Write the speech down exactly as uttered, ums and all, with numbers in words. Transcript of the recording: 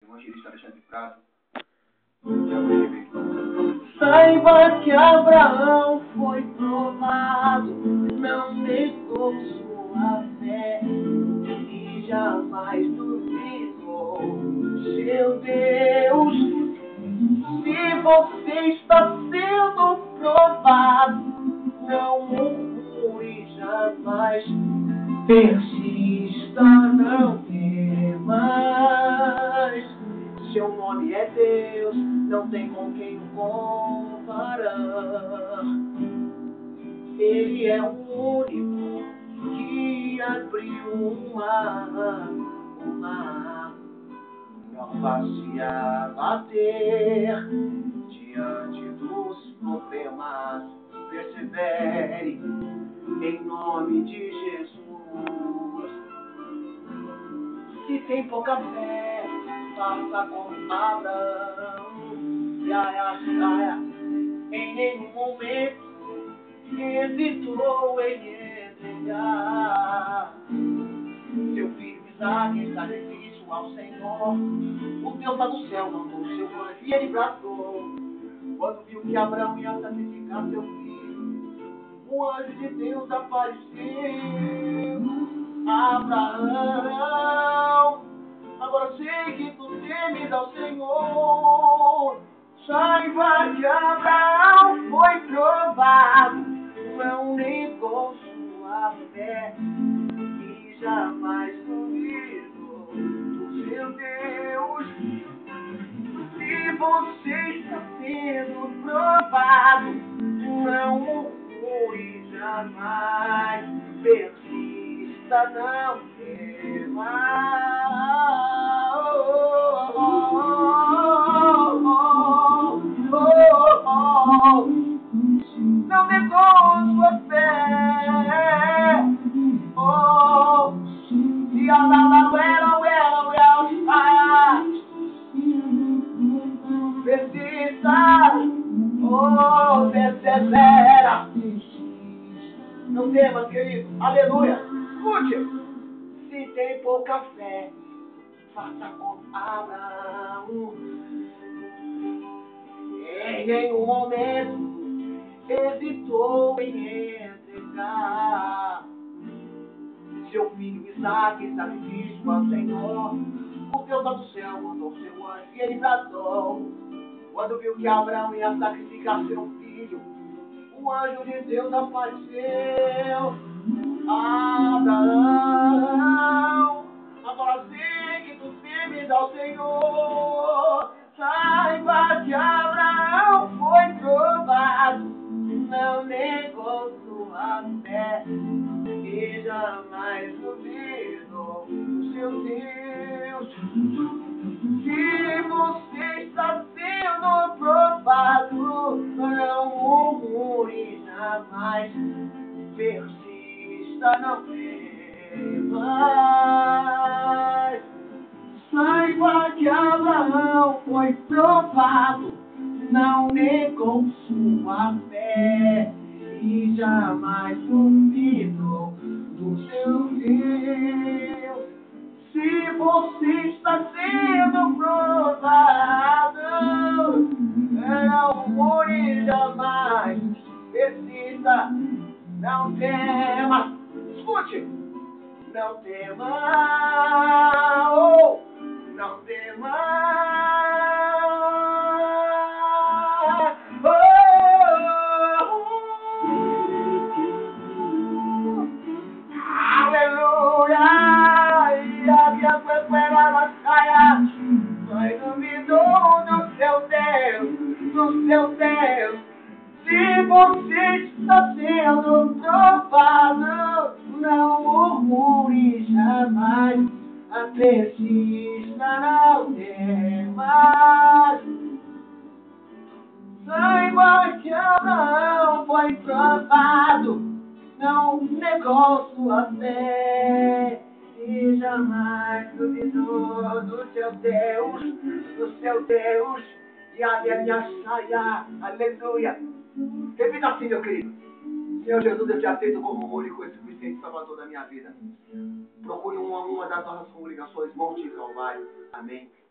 evangelista Alexandre Prado. Saiba que Abraão foi provado, não negou sua fé e jamais duvidou seu Deus. Se você está sendo provado, não murmure jamais, persista, não temas. Seu nome é Deus, não tem com quem comparar. Ele é o único que abriu o mar, o mar. Não vá se abater diante dos problemas. Persevere em nome de Jesus. Se tem pouca fé, faça como Abraão. Iaia, iaia. Em nenhum momento hesitou em entregar seu filho Isaque em sacrifício ao Senhor. O Deus lá do céu mandou seu anjo e ele bradou. Quando viu que Abraão ia sacrificar seu filho, o anjo de Deus apareceu. Abraão, agora sei que tu temes ao Senhor. Saiba que Abraão foi provado, não negou sua fé e jamais duvidou do seu Deus. Se você está sendo provado, não murmure jamais, persista, não tema. Não negou sua fé. Oh, e a la la well, well, well, persista, oh, persevera. Não temas, querido, aleluia. Escute, se tem pouca fé, faça como Abraão. Em nenhum momento hesitou em entregar seu filho Isaque em sacrifício ao Senhor. O Deus lá do céu mandou seu anjo e ele bradou. Quando viu que Abraão ia sacrificar seu filho, o anjo de Deus apareceu. Abraão, agora sei que tu temes ao Senhor. Saiba que Abraão foi provado, não negou sua fé e jamais duvidou do seu Deus. Se você está sendo provado, não murmure jamais, persista, não temas. Saiba que Abraão foi provado, não negou sua fé e jamais duvidou do seu Deus. Se você está sendo provado, não murmure jamais, persista, não tema. Escute, não tema, oh, não tema. Oh, aleluia. E a minha espera caia. Mas duvidou do seu Deus, do seu Deus. Se você está sendo provado, não murmure jamais, persista, não temas. Saiba que Abraão foi provado, não negou sua fé e jamais duvidou do seu Deus, do seu Deus. E a minha saia, aleluia. Repita assim, meu querido. Senhor Jesus, eu te aceito como o único e suficiente Salvador da minha vida. Procure uma, uma das nossas congregações, Monte Calvário. Amém.